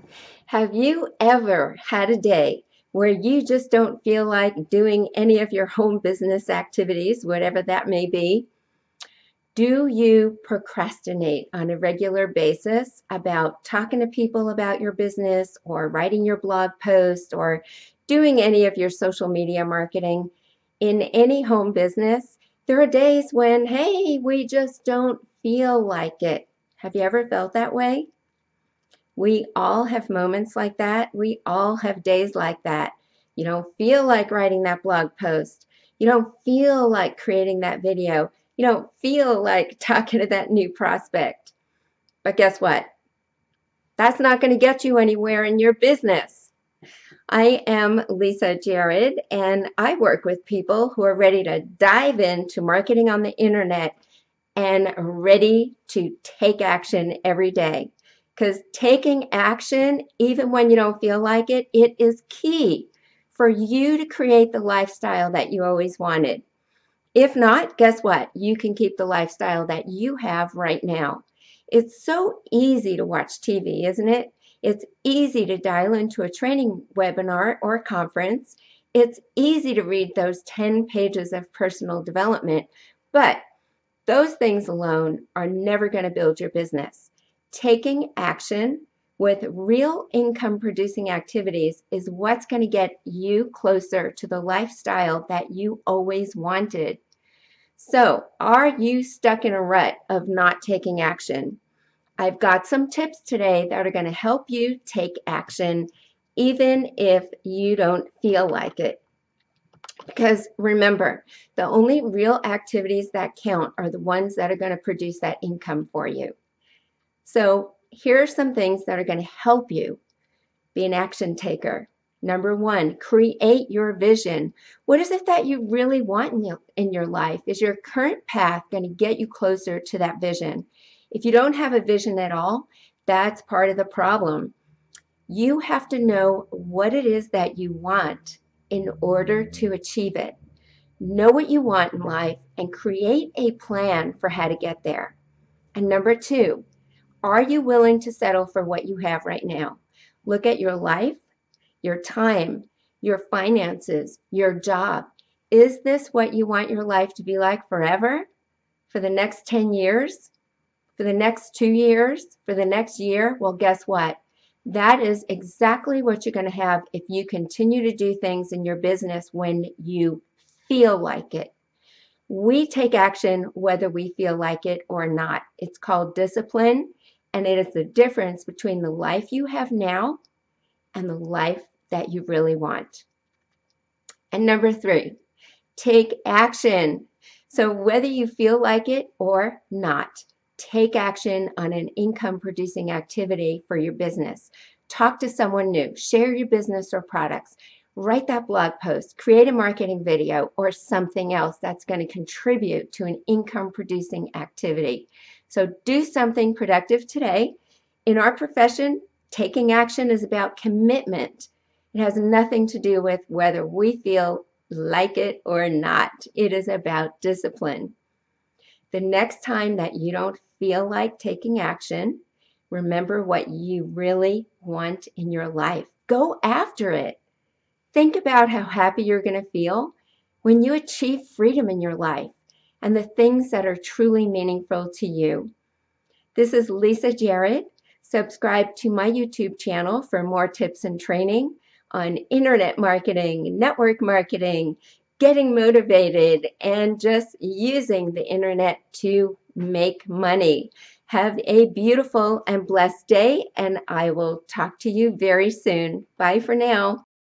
Have you ever had a day where you just don't feel like doing any of your home business activities, whatever that may be? Do you procrastinate on a regular basis about talking to people about your business or writing your blog post or doing any of your social media marketing? In any home business, there are days when, hey, we just don't feel like it. Have you ever felt that way? We all have moments like that. We all have days like that. You don't feel like writing that blog post. You don't feel like creating that video. You don't feel like talking to that new prospect. But guess what? That's not going to get you anywhere in your business. I am Lisa Jared, and I work with people who are ready to dive into marketing on the internet and ready to take action every day. Because taking action, even when you don't feel like it is key for you to create the lifestyle that you always wanted. If not, guess what? You can keep the lifestyle that you have right now. It's so easy to watch TV, isn't it? It's easy to dial into a training webinar or conference. It's easy to read those 10 pages of personal development, but those things alone are never going to build your business. Taking action with real income producing activities is what's going to get you closer to the lifestyle that you always wanted. So, are you stuck in a rut of not taking action? I've got some tips today that are going to help you take action even if you don't feel like it. Because remember, the only real activities that count are the ones that are going to produce that income for you. So here are some things that are going to help you be an action taker. Number one, create your vision. What is it that you really want in your life? Is your current path going to get you closer to that vision? If you don't have a vision at all, that's part of the problem. You have to know what it is that you want in order to achieve it. Know what you want in life and create a plan for how to get there. And number two, are you willing to settle for what you have right now? Look at your life, your time, your finances, your job. Is this what you want your life to be like forever? For the next 10 years? For the next 2 years? For the next year? Well, guess what? That is exactly what you're going to have if you continue to do things in your business when you feel like it. We take action whether we feel like it or not. It's called discipline, and it is the difference between the life you have now and the life that you really want. And number three, take action. So whether you feel like it or not, take action on an income producing activity for your business. Talk to someone new, share your business or products, write that blog post, create a marketing video or something else that's going to contribute to an income producing activity. So do something productive today. In our profession, taking action is about commitment. It has nothing to do with whether we feel like it or not. It is about discipline. The next time that you don't feel like taking action, remember what you really want in your life. Go after it. Think about how happy you're going to feel when you achieve freedom in your life and the things that are truly meaningful to you. This is Lisa Jarrett. Subscribe to my YouTube channel for more tips and training on internet marketing, network marketing, getting motivated, and just using the internet to make money. Have a beautiful and blessed day, and I will talk to you very soon. Bye for now.